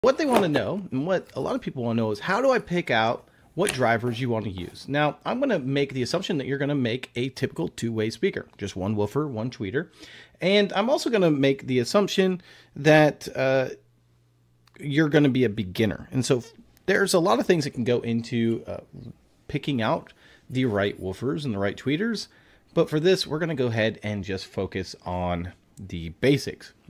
What they want to know, and what a lot of people want to know, is how do I pick out what drivers you want to use? Now, I'm going to make the assumption that you're going to make a typical two-way speaker, just one woofer, one tweeter. And I'm also going to make the assumption that you're going to be a beginner. And so there's a lot of things that can go into picking out the right woofers and the right tweeters. But for this, we're going to go ahead and just focus on the basics.